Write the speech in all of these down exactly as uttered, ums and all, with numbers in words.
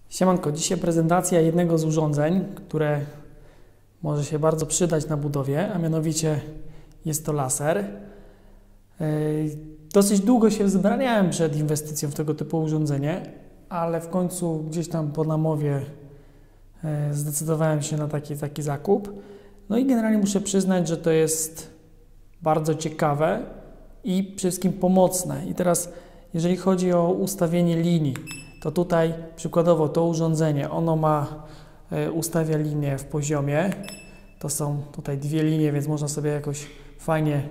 Siemanko, dzisiaj prezentacja jednego z urządzeń, które może się bardzo przydać na budowie, a mianowicie jest to laser. Dosyć długo się wzbraniałem przed inwestycją w tego typu urządzenie, ale w końcu gdzieś tam po namowie zdecydowałem się na taki, taki zakup. No i generalnie muszę przyznać, że to jest bardzo ciekawe i przede wszystkim pomocne. I teraz, jeżeli chodzi o ustawienie linii, to tutaj przykładowo to urządzenie, ono ma, ustawia linię w poziomie. To są tutaj dwie linie, więc można sobie jakoś fajnie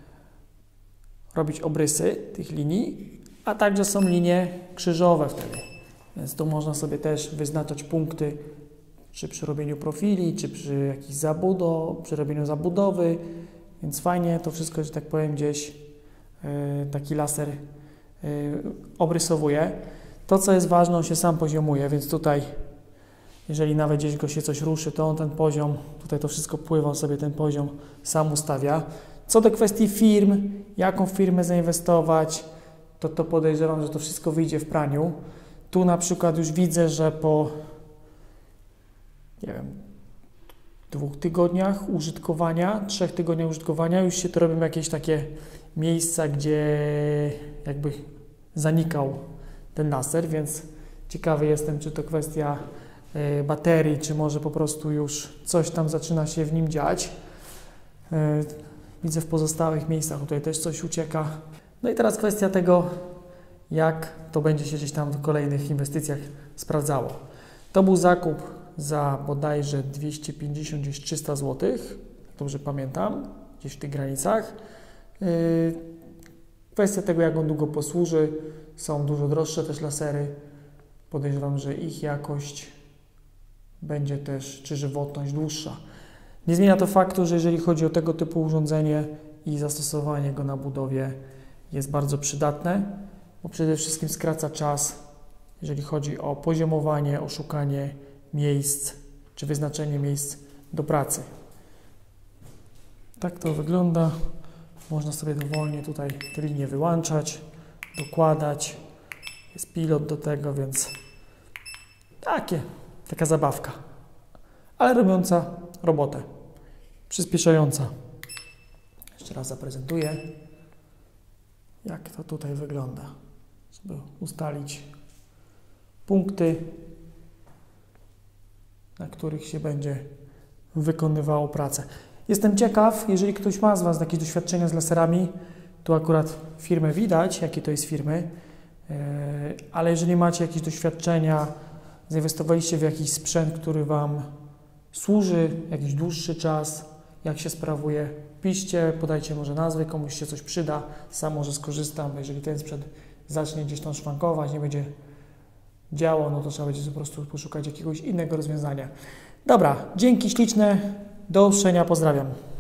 robić obrysy tych linii, a także są linie krzyżowe wtedy. Więc tu można sobie też wyznaczać punkty, czy przy robieniu profili, czy przy jakiejś zabudo, przy robieniu zabudowy, więc fajnie to wszystko, że tak powiem, gdzieś yy, taki laser yy, obrysowuje. To, co jest ważne, on się sam poziomuje, więc tutaj, jeżeli nawet gdzieś go się coś ruszy, to on ten poziom, tutaj to wszystko pływa, on sobie ten poziom sam ustawia. Co do kwestii firm, jaką firmę zainwestować, to, to podejrzewam, że to wszystko wyjdzie w praniu. Tu na przykład już widzę, że po nie wiem, dwóch tygodniach użytkowania, trzech tygodniach użytkowania już się to robią jakieś takie miejsca, gdzie jakby zanikał ten laser, więc ciekawy jestem, czy to kwestia y, baterii, czy może po prostu już coś tam zaczyna się w nim dziać. Y, widzę w pozostałych miejscach, tutaj też coś ucieka. No i teraz kwestia tego, jak to będzie się gdzieś tam w kolejnych inwestycjach sprawdzało. To był zakup za bodajże dwieście pięćdziesiąt, gdzieś trzysta złotych, dobrze pamiętam, gdzieś w tych granicach. Yy, kwestia tego, jak on długo posłuży, są dużo droższe też lasery. Podejrzewam, że ich jakość będzie też, czy żywotność dłuższa. Nie zmienia to faktu, że jeżeli chodzi o tego typu urządzenie i zastosowanie go na budowie, jest bardzo przydatne, bo przede wszystkim skraca czas, jeżeli chodzi o poziomowanie, o szukanie miejsc, czy wyznaczenie miejsc do pracy. Tak to wygląda. Można sobie dowolnie tutaj te linie wyłączać, dokładać. Jest pilot do tego, więc takie, taka zabawka. Ale robiąca robotę. Przyspieszająca. Jeszcze raz zaprezentuję, jak to tutaj wygląda. Żeby ustalić punkty, na których się będzie wykonywało pracę. Jestem ciekaw, jeżeli ktoś ma z Was jakieś doświadczenia z laserami, tu akurat firmę widać, jakie to jest firmy, ale jeżeli macie jakieś doświadczenia, zainwestowaliście w jakiś sprzęt, który Wam służy jakiś dłuższy czas, jak się sprawuje, piszcie, podajcie może nazwy, komuś się coś przyda, sam może skorzystam, jeżeli ten sprzęt zacznie gdzieś tam szwankować, nie będzie działo, no to trzeba będzie po prostu poszukać jakiegoś innego rozwiązania. Dobra, dzięki śliczne, do usłyszenia, pozdrawiam.